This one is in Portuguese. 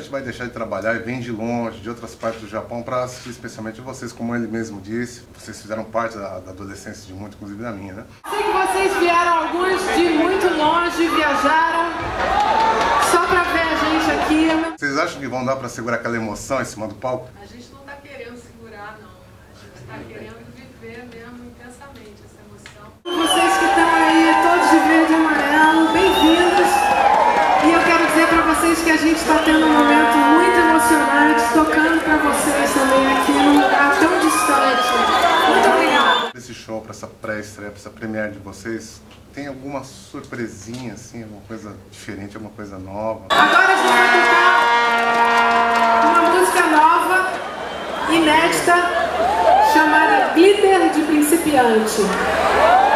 gente vai deixar de trabalhar e vem de longe, de outras partes do Japão, para assistir especialmente vocês, como ele mesmo disse. Vocês fizeram parte da adolescência de muito, inclusive da minha, né? Sei que vocês vieram alguns de muito longe, viajaram só para ver a gente aqui. Vocês acham que vão dar para segurar aquela emoção em cima do palco? A gente não está querendo segurar, não. A gente está querendo viver mesmo intensamente essa emoção. Vocês que estão aí, todos de verde e amarelo, bem-vindos. E eu quero dizer para vocês que a gente está tendo um momento muito emocionante, tocando para vocês também aqui num lugar tão distante. Muito obrigada. Esse show, para essa pré-estreia, para essa premiere de vocês, tem alguma surpresinha, assim, alguma coisa diferente, alguma coisa nova? Agora a gente vai tocar uma música nova, inédita, chamada Glitter de Principiante.